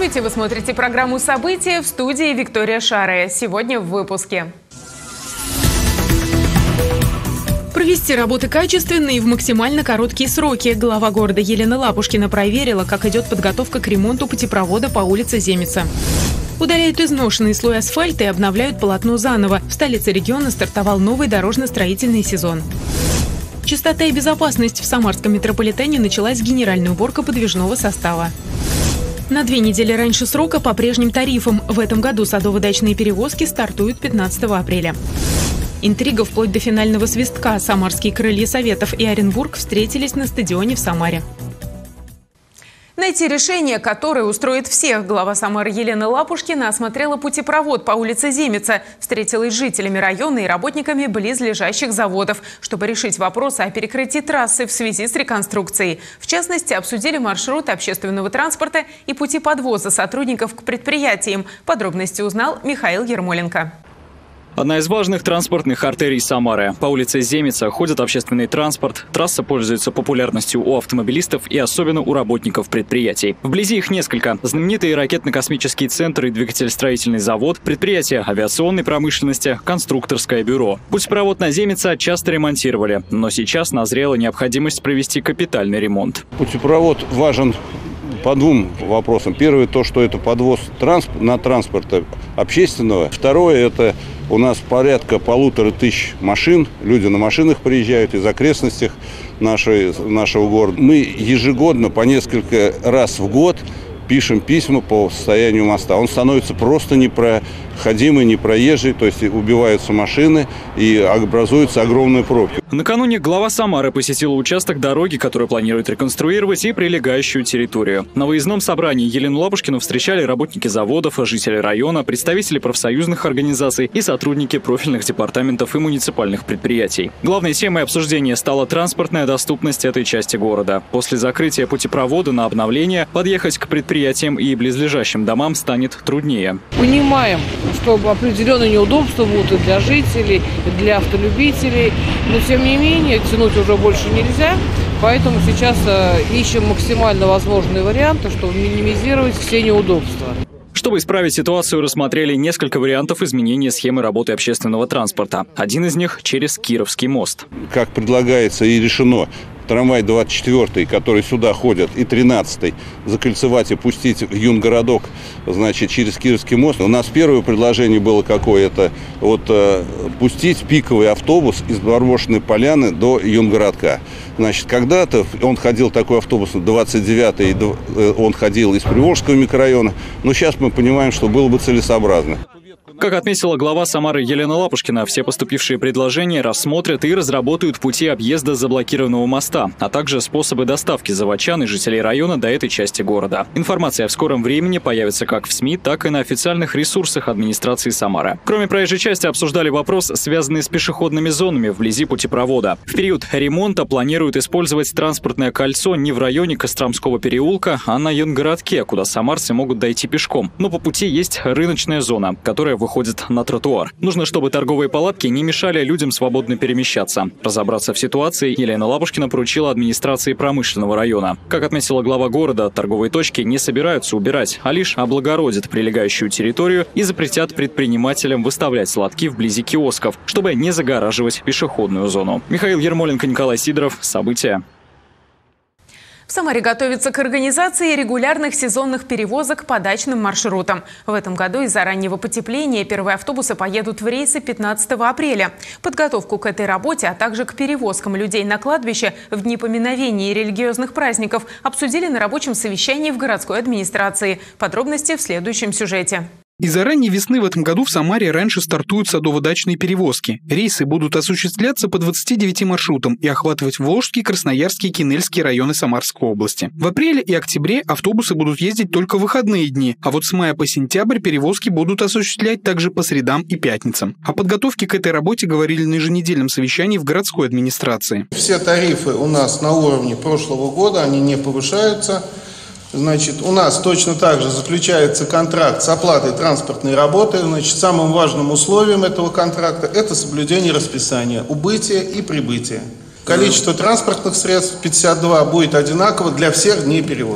Здравствуйте! Вы смотрите программу «События», в студии Виктория Шарая. Сегодня в выпуске. Провести работы качественно и в максимально короткие сроки. Глава города Елена Лапушкина проверила, как идет подготовка к ремонту путепровода по улице Земица. Удаляют изношенный слой асфальта и обновляют полотно заново. В столице региона стартовал новый дорожно-строительный сезон. Чистота и безопасность. В Самарском метрополитене началась генеральная уборка подвижного состава. На 2 недели раньше срока по прежним тарифам. В этом году садово-дачные перевозки стартуют 15 апреля. Интрига вплоть до финального свистка. Самарские крылья Советов и Оренбург встретились на стадионе в Самаре. Найти решение, которое устроит всех. Глава Самары Елена Лапушкина осмотрела путепровод по улице Земица, встретилась с жителями района и работниками близлежащих заводов, чтобы решить вопросы о перекрытии трассы в связи с реконструкцией. В частности, обсудили маршруты общественного транспорта и пути подвоза сотрудников к предприятиям. Подробности узнал Михаил Ермоленко. Одна из важных транспортных артерий Самары. По улице Земица ходит общественный транспорт. Трасса пользуется популярностью у автомобилистов и особенно у работников предприятий. Вблизи их несколько. Знаменитый ракетно-космический центр и двигателестроительный завод, предприятия авиационной промышленности, конструкторское бюро. Путепровод на Земица часто ремонтировали, но сейчас назрела необходимость провести капитальный ремонт. Путепровод важен по двум вопросам. Первое, то, что это подвоз на транспорта общественного. Второе, это у нас порядка 1500 машин. Люди на машинах приезжают из окрестностей нашего города. Мы ежегодно по несколько раз в год пишем письма по состоянию моста. Он становится просто непроходимый, непроезжий, то есть убиваются машины и образуются огромные пробки. Накануне глава Самары посетила участок дороги, который планирует реконструировать, и прилегающую территорию. На выездном собрании Елену Лапушкину встречали работники заводов, жители района, представители профсоюзных организаций и сотрудники профильных департаментов и муниципальных предприятий. Главной темой обсуждения стала транспортная доступность этой части города. После закрытия путепровода на обновление подъехать к предприятиям и близлежащим домам станет труднее. Понимаем, что определенные неудобства будут и для жителей, и для автолюбителей, но тем не менее тянуть уже больше нельзя, поэтому сейчас ищем максимально возможные варианты, чтобы минимизировать все неудобства. Чтобы исправить ситуацию, рассмотрели несколько вариантов изменения схемы работы общественного транспорта. Один из них через Кировский мост. Как предлагается и решено, трамвай 24, который сюда ходит, и 13 закольцевать и пустить в Юнгородок, значит, через Кировский мост. У нас первое предложение было какое? Это пустить пиковый автобус из Барбошиной поляны до Юнгородка. Значит, когда-то он ходил, такой автобус, 29-й, он ходил из Приволжского микрорайона, но сейчас мы понимаем, что было бы целесообразно. Как отметила глава Самары Елена Лапушкина, все поступившие предложения рассмотрят и разработают пути объезда заблокированного моста, а также способы доставки заводчан и жителей района до этой части города. Информация в скором времени появится как в СМИ, так и на официальных ресурсах администрации Самары. Кроме проезжей части, обсуждали вопрос, связанный с пешеходными зонами вблизи путепровода. В период ремонта планируют использовать транспортное кольцо не в районе Костромского переулка, а на Юнгородке, куда самарцы могут дойти пешком. Но по пути есть рыночная зона, которая выходит на тротуар. Нужно, чтобы торговые палатки не мешали людям свободно перемещаться. Разобраться в ситуации Елена Лапушкина поручила администрации промышленного района. Как отметила глава города, торговые точки не собираются убирать, а лишь облагородят прилегающую территорию и запретят предпринимателям выставлять лотки вблизи киосков, чтобы не загораживать пешеходную зону. Михаил Ермоленко, Николай Сидоров. События. В Самаре готовится к организации регулярных сезонных перевозок по дачным маршрутам. В этом году из-за раннего потепления первые автобусы поедут в рейсы 15 апреля. Подготовку к этой работе, а также к перевозкам людей на кладбище в дни поминовений и религиозных праздников обсудили на рабочем совещании в городской администрации. Подробности в следующем сюжете. Из-за ранней весны в этом году в Самаре раньше стартуют садово-дачные перевозки. Рейсы будут осуществляться по 29 маршрутам и охватывать Волжский, Красноярский и Кинельский районы Самарской области. В апреле и октябре автобусы будут ездить только в выходные дни, а вот с мая по сентябрь перевозки будут осуществлять также по средам и пятницам. О подготовке к этой работе говорили на еженедельном совещании в городской администрации. Все тарифы у нас на уровне прошлого года, они не повышаются. Значит, у нас точно так же заключается контракт с оплатой транспортной работы. Значит, самым важным условием этого контракта – это соблюдение расписания, убытия и прибытия. Количество транспортных средств 52 будет одинаково для всех дней перевозок.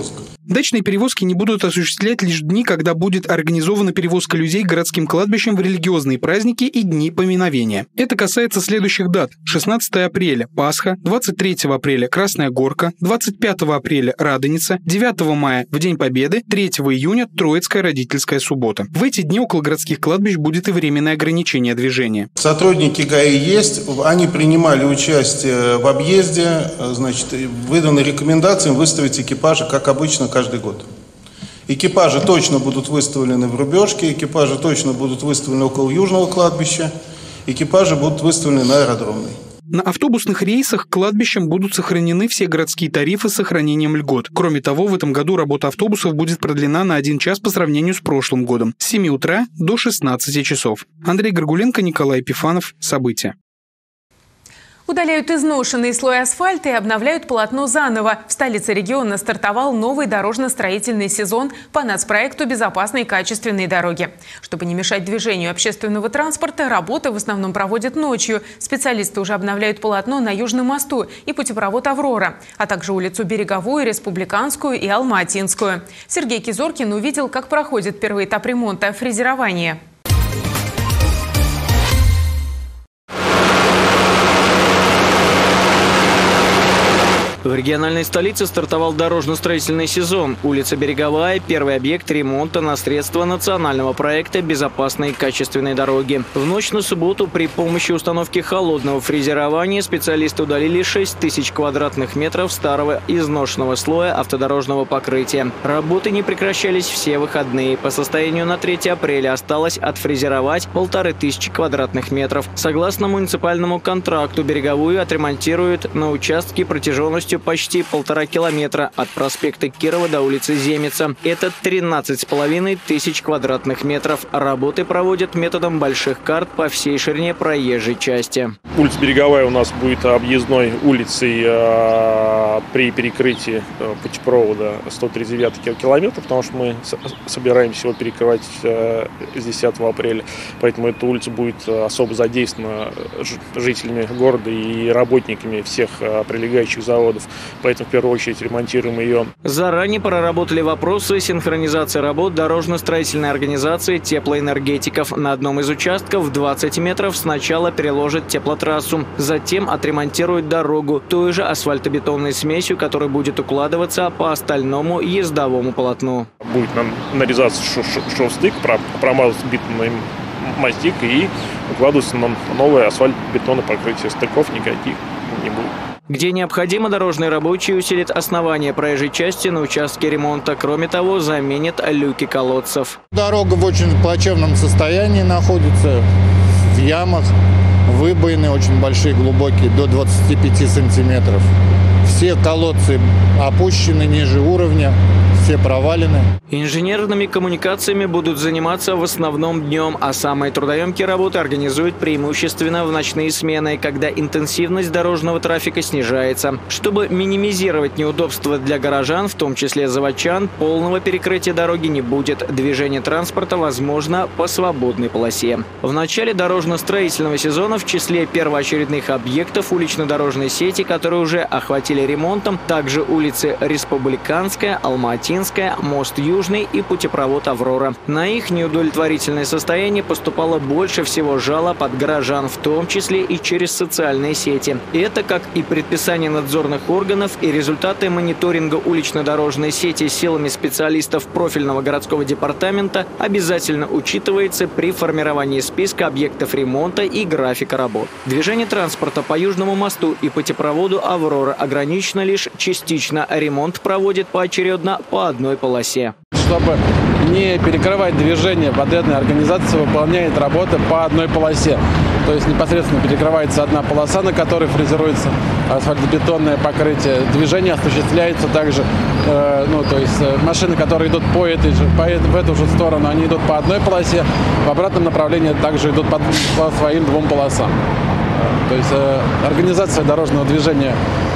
Дачные перевозки не будут осуществлять лишь дни, когда будет организована перевозка людей к городским кладбищам в религиозные праздники и дни поминовения. Это касается следующих дат. 16 апреля – Пасха, 23 апреля – Красная Горка, 25 апреля – Радоница, 9 мая – в День Победы, 3 июня – Троицкая родительская суббота. В эти дни около городских кладбищ будет и временное ограничение движения. Сотрудники ГАИ есть, они принимали участие в объезде, значит, выданы рекомендации выставить экипажи, как обычно, каждый год. Экипажи точно будут выставлены в Рубежке, экипажи точно будут выставлены около Южного кладбища, экипажи будут выставлены на Аэродромной. На автобусных рейсах к кладбищам будут сохранены все городские тарифы с сохранением льгот. Кроме того, в этом году работа автобусов будет продлена на 1 час по сравнению с прошлым годом – с 7 утра до 16 часов. Андрей Горгуленко, Николай Епифанов. События. Удаляют изношенный слой асфальта и обновляют полотно заново. В столице региона стартовал новый дорожно-строительный сезон по нацпроекту «Безопасные и качественные дороги». Чтобы не мешать движению общественного транспорта, работы в основном проводят ночью. Специалисты уже обновляют полотно на Южном мосту и путепровод «Аврора», а также улицу Береговую, Республиканскую и Алма-Атинскую. Сергей Кизоркин увидел, как проходит первый этап ремонта – фрезерование. В региональной столице стартовал дорожно-строительный сезон. Улица Береговая – первый объект ремонта на средства национального проекта «Безопасные и качественные дороги». В ночь на субботу при помощи установки холодного фрезерования специалисты удалили 6000 квадратных метров старого изношенного слоя автодорожного покрытия. Работы не прекращались все выходные. По состоянию на 3 апреля осталось отфрезеровать 1500 квадратных метров. Согласно муниципальному контракту, Береговую отремонтируют на участке протяженностью почти 1,5 километра от проспекта Кирова до улицы Земица. Это 13,5 тысяч квадратных метров. Работы проводят методом больших карт по всей ширине проезжей части. Улица Береговая у нас будет объездной улицей при перекрытии путепровода 139 километра, потому что мы собираемся его перекрывать с 10 апреля. Поэтому эта улица будет особо задействована жителями города и работниками всех прилегающих заводов. Поэтому в первую очередь ремонтируем ее. Заранее проработали вопросы синхронизации работ дорожно-строительной организации теплоэнергетиков. На одном из участков 20 метров сначала переложат теплотрассу, затем отремонтируют дорогу той же асфальтобетонной смесью, которая будет укладываться по остальному ездовому полотну. Будет нарезаться шов-стык, промазываться битумный мастик и укладываться на новое асфальтобетонное покрытие. Стыков никаких не будет. Где необходимо, дорожные рабочие усилят основание проезжей части на участке ремонта. Кроме того, заменят люки колодцев. Дорога в очень плачевном состоянии находится, в ямах, выбоины очень большие, глубокие, до 25 сантиметров. Все колодцы опущены ниже уровня, все провалены. Инженерными коммуникациями будут заниматься в основном днем, а самые трудоемкие работы организуют преимущественно в ночные смены, когда интенсивность дорожного трафика снижается. Чтобы минимизировать неудобства для горожан, в том числе заводчан, полного перекрытия дороги не будет. Движение транспорта возможно по свободной полосе. В начале дорожно-строительного сезона в числе первоочередных объектов улично-дорожной сети, которые уже охватили ремонтом, также улицы Республиканская, Алма-Атинская, мост Южный и путепровод «Аврора». На их неудовлетворительное состояние поступало больше всего жалоб от горожан, в том числе и через социальные сети. Это, как и предписание надзорных органов и результаты мониторинга улично-дорожной сети силами специалистов профильного городского департамента, обязательно учитывается при формировании списка объектов ремонта и графика работ. Движение транспорта по Южному мосту и путепроводу «Аврора» ограничено лишь частично. Ремонт проводит поочередно по одной полосе. Чтобы не перекрывать движение, подрядная организация выполняет работы по одной полосе. То есть непосредственно перекрывается одна полоса, на которой фрезеруется асфальтобетонное покрытие. Движение осуществляется также, то есть машины, которые идут в эту же сторону, они идут по одной полосе, в обратном направлении также идут по своим 2 полосам. То есть организация дорожного движения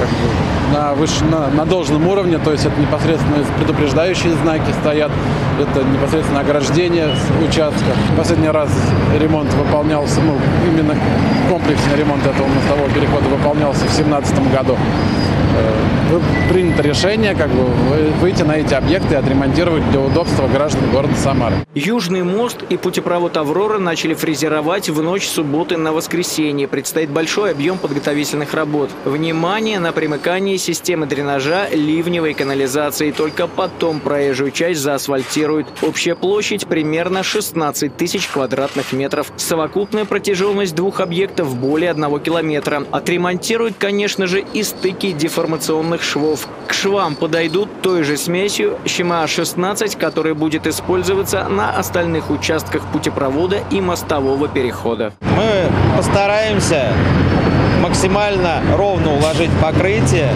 на должном уровне, то есть это непосредственно предупреждающие знаки стоят, это непосредственно ограждение участка. Последний раз ремонт выполнялся, именно комплексный ремонт этого мостового перехода выполнялся в 2017 году. принято решение выйти на эти объекты и отремонтировать для удобства граждан города Самары. Южный мост и путепровод «Аврора» начали фрезеровать в ночь субботы на воскресенье. Предстоит большой объем подготовительных работ. Внимание на примыкание системы дренажа, ливневой канализации. Только потом проезжую часть заасфальтируют. Общая площадь примерно 16 тысяч квадратных метров. Совокупная протяженность двух объектов более 1 километра. Отремонтируют, конечно же, и стыки деформационных швов. К швам подойдут той же смесью ЩМА-16, которая будет использоваться на остальных участках путепровода и мостового перехода. Мы постараемся максимально ровно уложить покрытие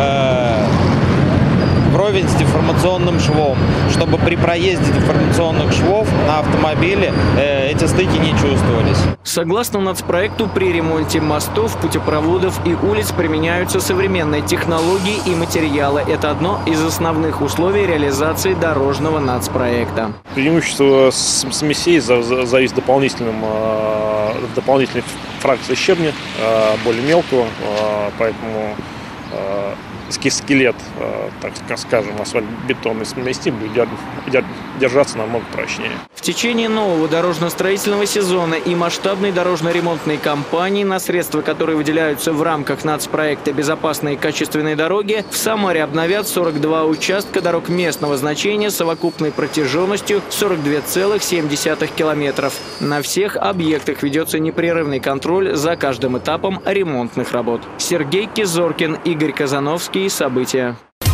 вровень с деформационным швом, чтобы при проезде деформационных швов на автомобиле эти стыки не чувствовались. Согласно нацпроекту, при ремонте мостов, путепроводов и улиц применяются современные технологии и материалы. Это одно из основных условий реализации дорожного нацпроекта. Преимущество смесей зависит дополнительной фракции щебня, более мелкого, поэтому скелет, так скажем, асфальтобетонной смеси будет держаться намного прочнее. В течение нового дорожно-строительного сезона и масштабной дорожно-ремонтной кампании, на средства, которые выделяются в рамках нацпроекта «Безопасные и качественные дороги», в Самаре обновят 42 участка дорог местного значения совокупной протяженностью 42,7 километров. На всех объектах ведется непрерывный контроль за каждым этапом ремонтных работ. Сергей Кизоркин, Игорь Казановский. События.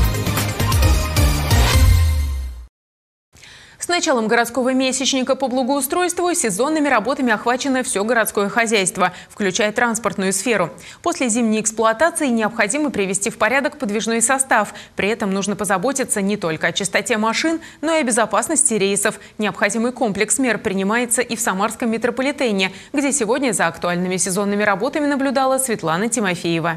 С началом городского месячника по благоустройству сезонными работами охвачено все городское хозяйство, включая транспортную сферу. После зимней эксплуатации необходимо привести в порядок подвижной состав. При этом нужно позаботиться не только о чистоте машин, но и о безопасности рейсов. Необходимый комплекс мер принимается и в Самарском метрополитене, где сегодня за актуальными сезонными работами наблюдала Светлана Тимофеева.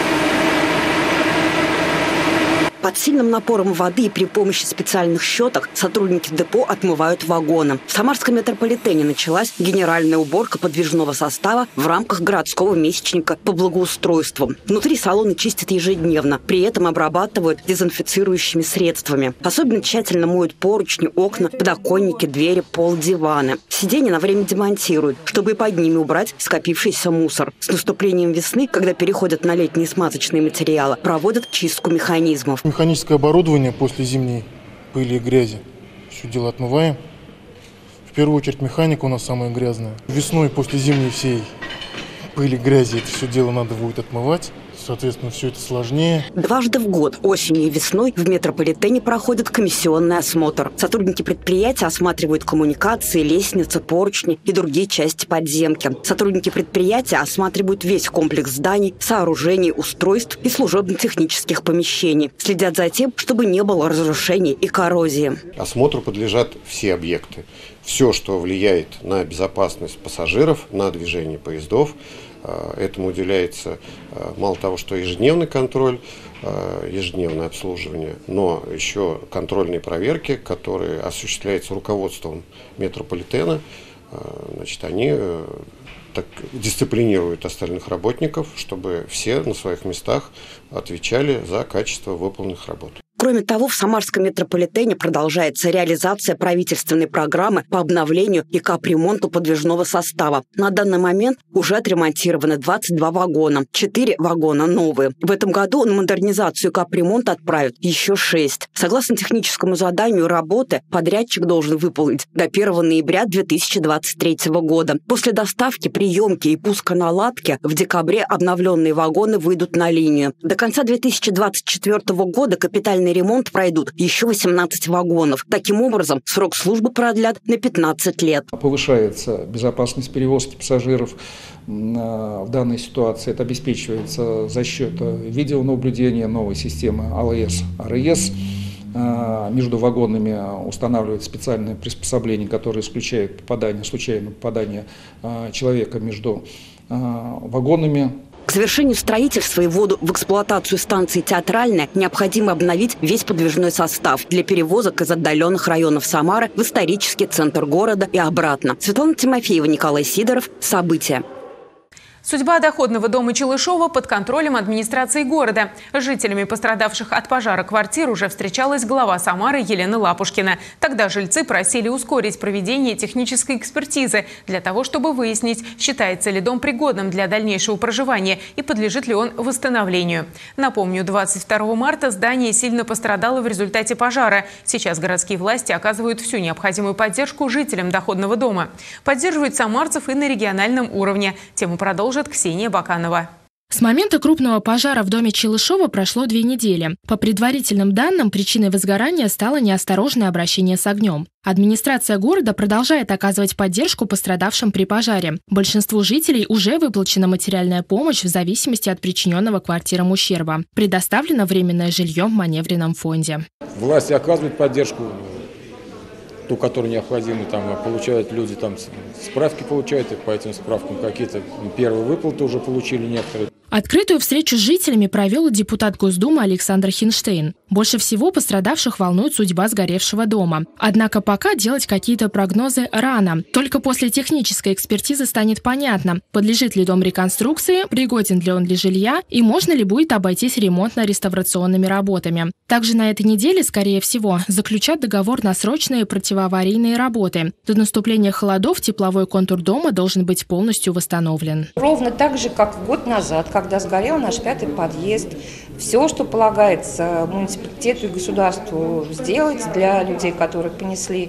Под сильным напором воды и при помощи специальных щеток сотрудники депо отмывают вагоны. В Самарском метрополитене началась генеральная уборка подвижного состава в рамках городского месячника по благоустройству. Внутри салоны чистят ежедневно, при этом обрабатывают дезинфицирующими средствами. Особенно тщательно моют поручни, окна, подоконники, двери, пол, диваны. Сиденья на время демонтируют, чтобы и под ними убрать скопившийся мусор. С наступлением весны, когда переходят на летние смазочные материалы, проводят чистку механизмов. Механическое оборудование после зимней пыли и грязи. Все дело отмываем. В первую очередь механика у нас самая грязная. Весной после зимней всей пыли, грязи это все дело надо будет отмывать. Соответственно, все это сложнее. Дважды в год, осенью и весной, в метрополитене проходит комиссионный осмотр. Сотрудники предприятия осматривают коммуникации, лестницы, поручни и другие части подземки. Сотрудники предприятия осматривают весь комплекс зданий, сооружений, устройств и служебно-технических помещений. Следят за тем, чтобы не было разрушений и коррозии. Осмотру подлежат все объекты. Все, что влияет на безопасность пассажиров, на движение поездов. Этому уделяется мало того, что ежедневный контроль, ежедневное обслуживание, но еще контрольные проверки, которые осуществляются руководством метрополитена. Значит, они так дисциплинируют остальных работников, чтобы все на своих местах отвечали за качество выполненных работ. Кроме того, в Самарском метрополитене продолжается реализация правительственной программы по обновлению и капремонту подвижного состава. На данный момент уже отремонтированы 22 вагона, 4 вагона новые. В этом году на модернизацию и капремонт отправят еще 6. Согласно техническому заданию работы, подрядчик должен выполнить до 1 ноября 2023 года. После доставки, приемки и пуска наладки в декабре обновленные вагоны выйдут на линию. До конца 2024 года капитальный ремонт пройдут еще 18 вагонов. Таким образом, срок службы продлят на 15 лет. Повышается безопасность перевозки пассажиров. В данной ситуации это обеспечивается за счет видеонаблюдения, новой системы АЛС-РС. Между вагонами устанавливают специальные приспособления, которые исключают случайное попадание человека между вагонами. К завершению строительства и вводу в эксплуатацию станции «Театральная» необходимо обновить весь подвижной состав для перевозок из отдаленных районов Самары в исторический центр города и обратно. Светлана Тимофеева, Николай Сидоров. События. Судьба доходного дома Челышова под контролем администрации города. С жителями пострадавших от пожара квартир уже встречалась глава Самары Елена Лапушкина. Тогда жильцы просили ускорить проведение технической экспертизы для того, чтобы выяснить, считается ли дом пригодным для дальнейшего проживания и подлежит ли он восстановлению. Напомню, 22 марта здание сильно пострадало в результате пожара. Сейчас городские власти оказывают всю необходимую поддержку жителям доходного дома. Поддерживают самарцев и на региональном уровне. Тему продолжит Ксения Баканова. С момента крупного пожара в доме Челышова прошло 2 недели. По предварительным данным, причиной возгорания стало неосторожное обращение с огнем. Администрация города продолжает оказывать поддержку пострадавшим при пожаре. Большинству жителей уже выплачена материальная помощь в зависимости от причиненного квартирам ущерба. Предоставлено временное жилье в маневренном фонде. Власти оказывают поддержку, ту, которую необходимо, получают люди, справки получают, и по этим справкам какие-то первые выплаты уже получили некоторые. Открытую встречу с жителями провел депутат Госдумы Александр Хинштейн. Больше всего пострадавших волнует судьба сгоревшего дома. Однако пока делать какие-то прогнозы рано. Только после технической экспертизы станет понятно, подлежит ли дом реконструкции, пригоден ли он для жилья и можно ли будет обойтись ремонтно-реставрационными работами. Также на этой неделе, скорее всего, заключат договор на срочные противоаварийные работы. До наступления холодов тепловой контур дома должен быть полностью восстановлен. Ровно так же, как год назад, когда сгорел наш 5-й подъезд. Все, что полагается муниципалитету и государству сделать для людей, которые понесли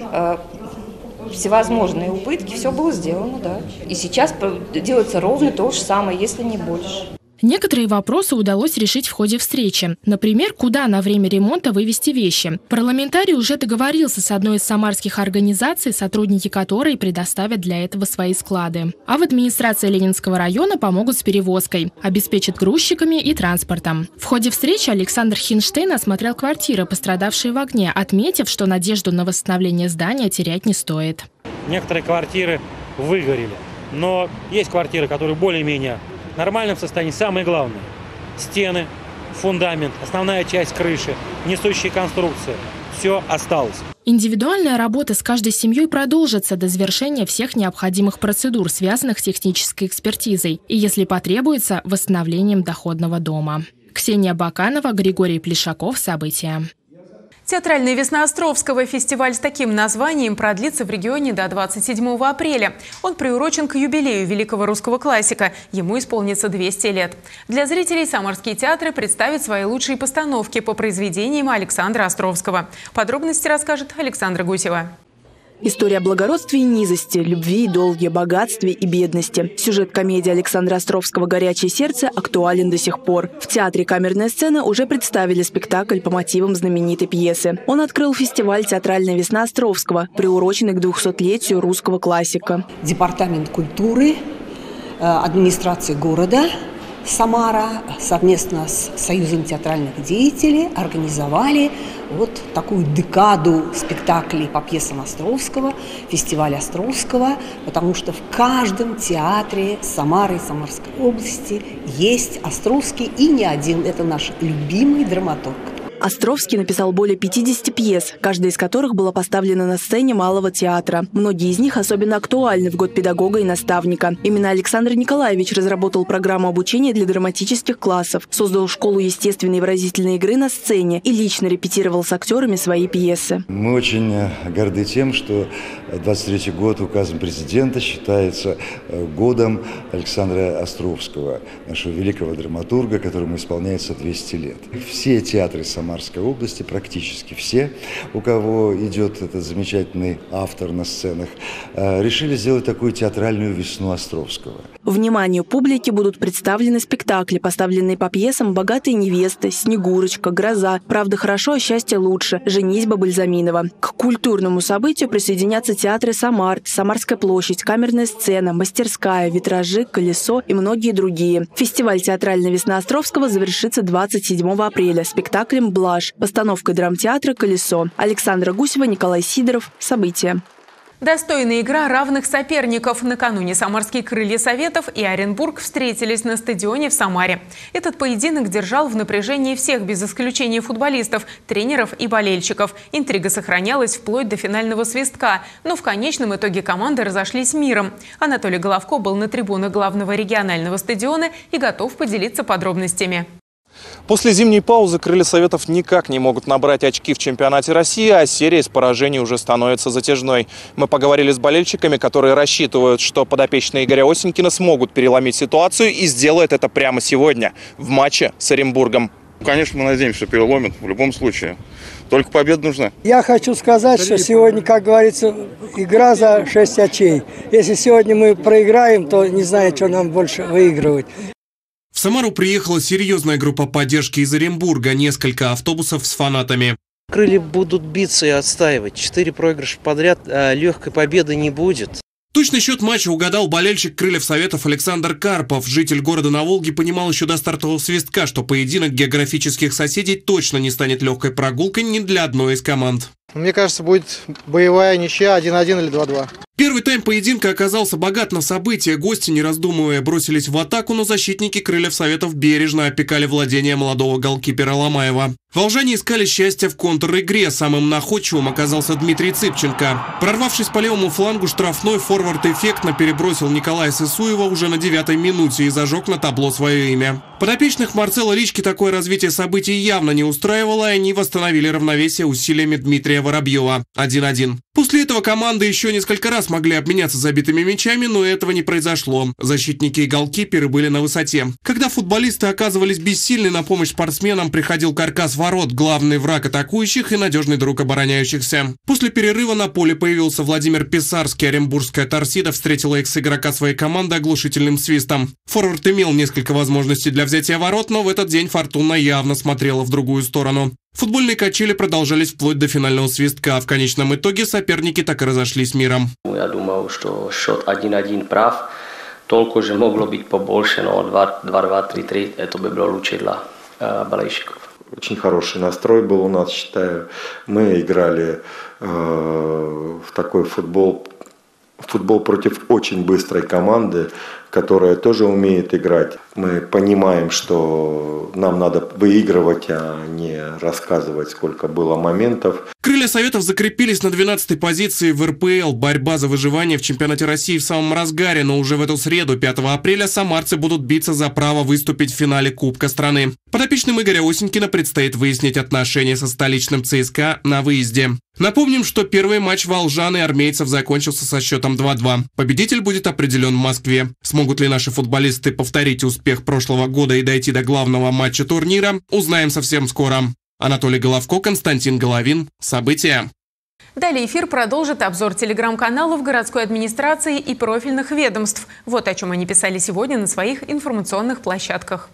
всевозможные убытки, все было сделано, да. И сейчас делается ровно то же самое, если не больше. Некоторые вопросы удалось решить в ходе встречи. Например, куда на время ремонта вывести вещи. Парламентарий уже договорился с одной из самарских организаций, сотрудники которой предоставят для этого свои склады. А в администрации Ленинского района помогут с перевозкой, обеспечат грузчиками и транспортом. В ходе встречи Александр Хинштейн осмотрел квартиры, пострадавшие в огне, отметив, что надежду на восстановление здания терять не стоит. Некоторые квартиры выгорели, но есть квартиры, которые более-менее в нормальном состоянии. Самое главное – стены, фундамент, основная часть крыши, несущие конструкции. Все осталось. Индивидуальная работа с каждой семьей продолжится до завершения всех необходимых процедур, связанных с технической экспертизой и, если потребуется, восстановлением доходного дома. Ксения Баканова, Григорий Плешаков. События. Театральная весна Островского. Фестиваль с таким названием продлится в регионе до 27 апреля. Он приурочен к юбилею великого русского классика. Ему исполнится 200 лет. Для зрителей самарские театры представят свои лучшие постановки по произведениям Александра Островского. Подробности расскажет Александра Гусева. История о благородстве и низости, любви и долге, богатстве и бедности. Сюжет комедии Александра Островского «Горячее сердце» актуален до сих пор. В театре «Камерная сцена» уже представили спектакль по мотивам знаменитой пьесы. Он открыл фестиваль «Театральная весна Островского», приуроченный к 200-летию русского классика. Департамент культуры, администрации города Самара совместно с Союзом театральных деятелей организовали вот такую декаду спектаклей по пьесам Островского, фестиваль Островского, потому что в каждом театре Самары и Самарской области есть Островский, и не один. Это наш любимый драматург. Островский написал более 50 пьес, каждая из которых была поставлена на сцене Малого театра. Многие из них особенно актуальны в год педагога и наставника. Именно Александр Николаевич разработал программу обучения для драматических классов, создал школу естественной и выразительной игры на сцене и лично репетировал с актерами свои пьесы. Мы очень горды тем, что 23-й год указом президента считается годом Александра Островского, нашего великого драматурга, которому исполняется 200 лет. Все театры Самарской области, практически все, у кого идет этот замечательный автор на сценах, решили сделать такую театральную весну Островского. Вниманию публики будут представлены спектакли, поставленные по пьесам «Богатые невесты», «Снегурочка», «Гроза», «Правда хорошо, а счастье лучше», «Женитьба» Бальзаминова. К культурному событию присоединятся театры «Самарт», «Самарская площадь», «Камерная сцена», «Мастерская», «Витражи», «Колесо» и многие другие. Фестиваль «Театральная весна Островского» завершится 27 апреля спектаклем «Блажь», постановкой драмтеатра «Колесо». Александра Гусева, Николай Сидоров. События. Достойная игра равных соперников. Накануне самарские «Крылья Советов» и Оренбург встретились на стадионе в Самаре. Этот поединок держал в напряжении всех без исключения футболистов, тренеров и болельщиков. Интрига сохранялась вплоть до финального свистка. Но в конечном итоге команды разошлись миром. Анатолий Головко был на трибунах главного регионального стадиона и готов поделиться подробностями. После зимней паузы «Крылья Советов» никак не могут набрать очки в чемпионате России, а серия из поражений уже становится затяжной. Мы поговорили с болельщиками, которые рассчитывают, что подопечные Игоря Осенькина смогут переломить ситуацию и сделают это прямо сегодня в матче с Оренбургом. Конечно, мы надеемся, что переломят в любом случае. Только победа нужна. Я хочу сказать, что сегодня, как говорится, игра за 6 очей. Если сегодня мы проиграем, то не знаю, что нам больше выигрывать. В Самару приехала серьезная группа поддержки из Оренбурга, несколько автобусов с фанатами. Крылья будут биться и отстаивать. 4 проигрыша подряд, легкой победы не будет. Точный счет матча угадал болельщик «Крыльев Советов» Александр Карпов. Житель города на Волге понимал еще до стартового свистка, что поединок географических соседей точно не станет легкой прогулкой ни для одной из команд. Мне кажется, будет боевая ничья 1-1 или 2-2. Первый тайм поединка оказался богат на события. Гости, не раздумывая, бросились в атаку, но защитники «Крыльев Советов» бережно опекали владение молодого голкипера Ломаева. Волжане искали счастье в контр-игре. Самым находчивым оказался Дмитрий Цыпченко. Прорвавшись по левому флангу штрафной, форвард эффектно перебросил Николая Сысуева уже на 9-й минуте и зажег на табло свое имя. Подопечных Марцела Рички такое развитие событий явно не устраивало, и они восстановили равновесие усилиями Дмитрия Воробьева. 1-1. После этого команды еще несколько раз могли обменяться забитыми мячами, но этого не произошло. Защитники и голкиперы были на высоте. Когда футболисты оказывались бессильны, на помощь спортсменам приходил каркас ворот, главный враг атакующих и надежный друг обороняющихся. После перерыва на поле появился Владимир Писарский. Оренбургская «Торсида» встретила экс-игрока своей команды оглушительным свистом. Форвард имел несколько возможностей для взятия ворот, но в этот день фортуна явно смотрела в другую сторону. Футбольные качели продолжались вплоть до финального свистка. В конечном итоге соперники так и разошлись миром. Я думал, что счет 1-1 прав. Только же могло быть побольше, но 2-2, 3-3 это бы было лучше для болельщиков. Очень хороший настрой был у нас, считаю. Мы играли в такой футбол против очень быстрой команды, которая тоже умеет играть. Мы понимаем, что нам надо выигрывать, а не рассказывать, сколько было моментов. «Крылья Советов» закрепились на 12-й позиции в РПЛ. Борьба за выживание в чемпионате России в самом разгаре, но уже в эту среду, 5 апреля, самарцы будут биться за право выступить в финале Кубка страны. Подопечным Игоря Осенькина предстоит выяснить отношения со столичным ЦСКА на выезде. Напомним, что первый матч волжан и армейцев закончился со счетом 2-2. Победитель будет определен в Москве. Смогут ли наши футболисты повторить успех прошлого года и дойти до главного матча турнира, узнаем совсем скоро. Анатолий Головко, Константин Головин. События. Далее эфир продолжит обзор телеграм-каналов городской администрации и профильных ведомств. Вот о чем они писали сегодня на своих информационных площадках.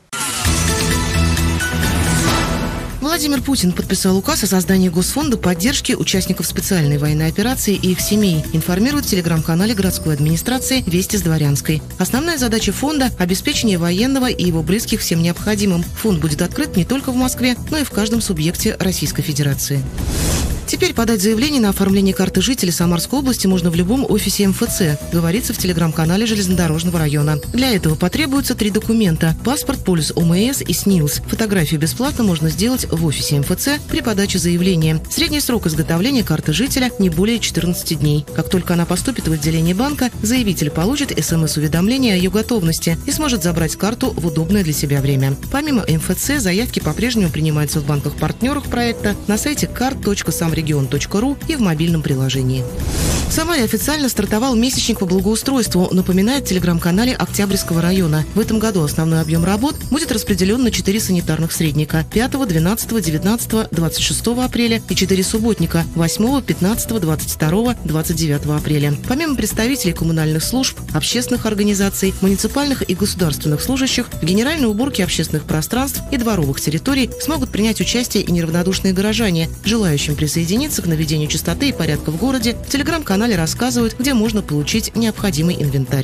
Владимир Путин подписал указ о создании Госфонда поддержки участников специальной военной операции и их семей, информирует в телеграм-канале городской администрации «Вести с Дворянской». Основная задача фонда – обеспечение военного и его близких всем необходимым. Фонд будет открыт не только в Москве, но и в каждом субъекте Российской Федерации. Теперь подать заявление на оформление карты жителя Самарской области можно в любом офисе МФЦ, говорится в телеграм-канале железнодорожного района. Для этого потребуются 3 документа – паспорт, полис ОМС и СНИЛС. Фотографию бесплатно можно сделать в офисе МФЦ при подаче заявления. Средний срок изготовления карты жителя не более 14 дней. Как только она поступит в отделение банка, заявитель получит СМС-уведомление о ее готовности и сможет забрать карту в удобное для себя время. Помимо МФЦ, заявки по-прежнему принимаются в банках-партнерах проекта, на сайте card.samregion.ru и в мобильном приложении. В Самаре официально стартовал месячник по благоустройству, напоминает в телеграм-канале Октябрьского района. В этом году основной объем работ будет распределен на 4 санитарных средника – 5, 12, 19, 26 апреля и 4 субботника – 8, 15, 22, 29 апреля. Помимо представителей коммунальных служб, общественных организаций, муниципальных и государственных служащих, в генеральной уборке общественных пространств и дворовых территорий смогут принять участие и неравнодушные горожане. Желающим присоединиться к наведению чистоты и порядка в городе в телеграм-канале рассказывают, где можно получить необходимый инвентарь.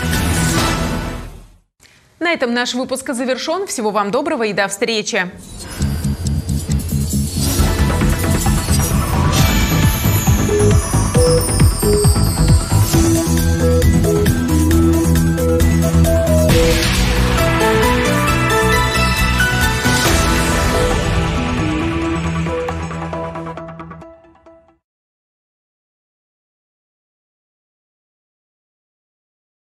На этом наш выпуск завершен. Всего вам доброго и до встречи.